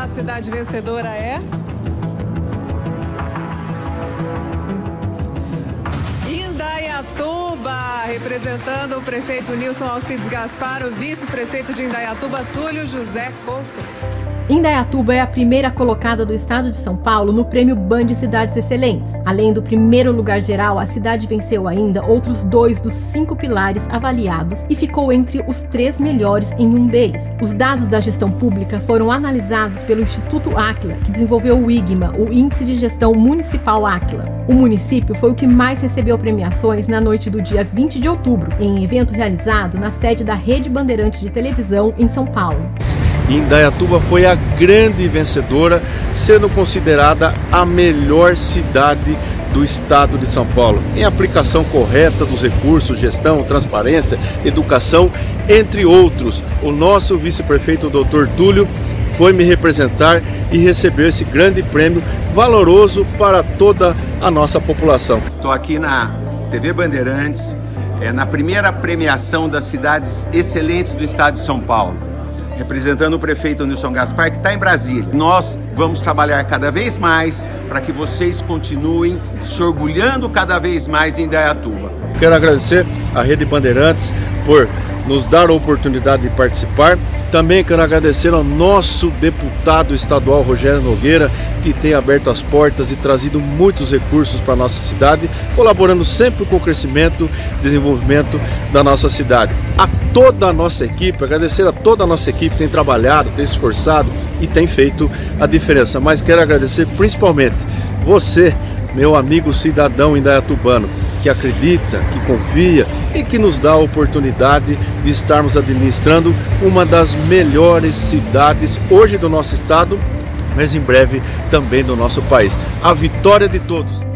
A cidade vencedora é... Indaiatuba, representando o prefeito Nilson Alcides Gaspar, o vice-prefeito de Indaiatuba, Túlio José Couto. Indaiatuba é a primeira colocada do estado de São Paulo no prêmio BAN de Cidades Excelentes. Além do primeiro lugar geral, a cidade venceu ainda outros 2 dos 5 pilares avaliados e ficou entre os 3 melhores em um deles. Os dados da gestão pública foram analisados pelo Instituto Áquila, que desenvolveu o IGMA, o Índice de Gestão Municipal Áquila. O município foi o que mais recebeu premiações na noite do dia 20 de outubro, em evento realizado na sede da Rede Bandeirantes de Televisão em São Paulo. Indaiatuba foi a grande vencedora, sendo considerada a melhor cidade do estado de São Paulo, em aplicação correta dos recursos, gestão, transparência, educação, entre outros. O nosso vice-prefeito, Dr. Túlio, foi me representar e recebeu esse grande prêmio valoroso para toda a nossa população. Estou aqui na TV Bandeirantes, na primeira premiação das cidades excelentes do estado de São Paulo, representando o prefeito Nilson Gaspar, que está em Brasília. Nós vamos trabalhar cada vez mais para que vocês continuem se orgulhando cada vez mais em Indaiatuba. Quero agradecer à Rede Bandeirantes por nos dar a oportunidade de participar. Também quero agradecer ao nosso deputado estadual Rogério Nogueira, que tem aberto as portas e trazido muitos recursos para a nossa cidade, colaborando sempre com o crescimento e desenvolvimento da nossa cidade. A toda a nossa equipe, agradecer a toda a nossa equipe que tem trabalhado, tem se esforçado e tem feito a diferença. Mas quero agradecer principalmente você, meu amigo cidadão indaiatubano, que acredita, que confia e que nos dá a oportunidade de estarmos administrando uma das melhores cidades hoje do nosso estado, mas em breve também do nosso país. A vitória de todos!